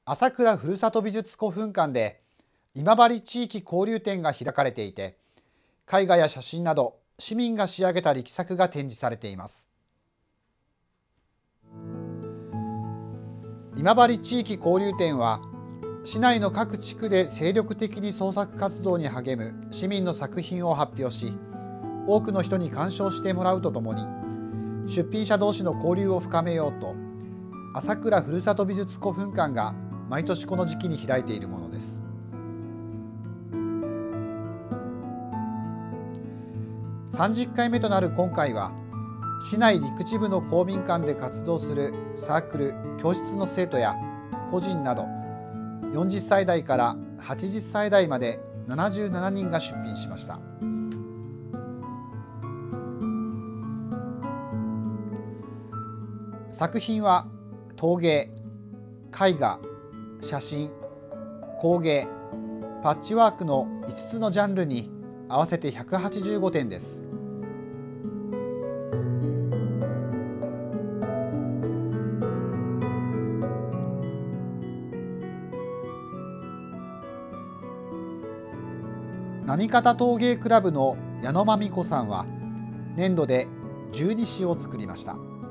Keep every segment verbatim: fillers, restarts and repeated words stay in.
朝倉ふるさと美術古墳館で今治地域交流展が開かれていて、絵画や写真など市民が仕上げた力作が展示されています。今治地域交流展は、市内の各地区で精力的に創作活動に励む市民の作品を発表し、多くの人に鑑賞してもらうとともに、出品者同士の交流を深めようと、朝倉ふるさと美術古墳館が毎年この時期に開いているものです。さんじゅっかいめとなる今回は、市内陸地部の公民館で活動するサークル・教室の生徒や個人など、よんじゅっさい代からはちじゅっさい代までななじゅうななにんが出品しました。作品は陶芸、絵画、写真、工芸、パッチワークのいつつのジャンルに合わせてひゃくはちじゅうごてんです。浪方陶芸クラブの矢野真美子さんは、粘土で十二支を作りました。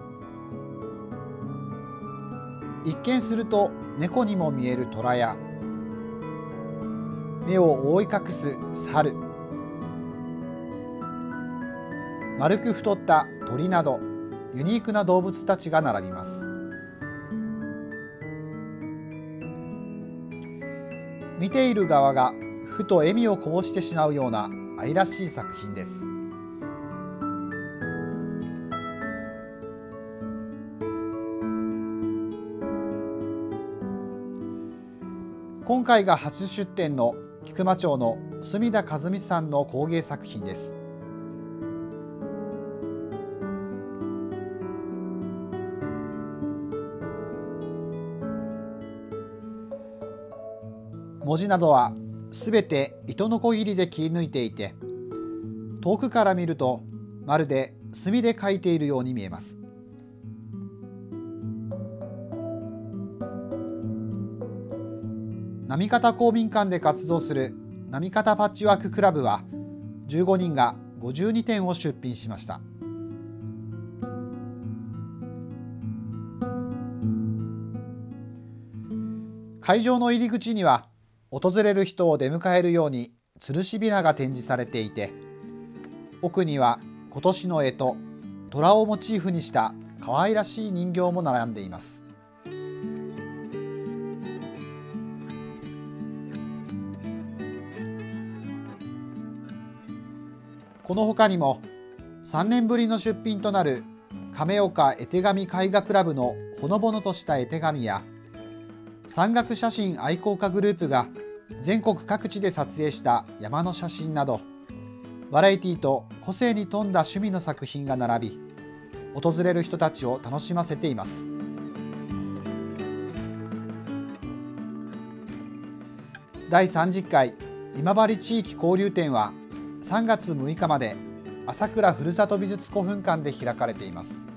一見すると猫にも見える虎や、目を覆い隠す猿、丸く太った鳥などユニークな動物たちが並びます。見ている側がふと笑みをこぼしてしまうような愛らしい作品です。今回が初出展の菊間町の隅田和美さんの工芸作品です。文字などはすべて糸のこぎりで切り抜いていて、遠くから見るとまるで墨で描いているように見えます。浪方公民館で活動する浪方パッチワーククラブは、じゅうごにんがごじゅうにてんを出品しました。会場の入り口には、訪れる人を出迎えるように吊るし雛が展示されていて、奥には今年の干支虎をモチーフにした可愛らしい人形も並んでいます。この他にもさんねんぶりの出品となる亀岡絵手紙絵画クラブのほのぼのとした絵手紙や、山岳写真愛好家グループが全国各地で撮影した山の写真など、バラエティと個性に富んだ趣味の作品が並び、訪れる人たちを楽しませています。だいさんじゅっかい今治地域交流展はさんがつむいかまで朝倉ふるさと美術古墳館で開かれています。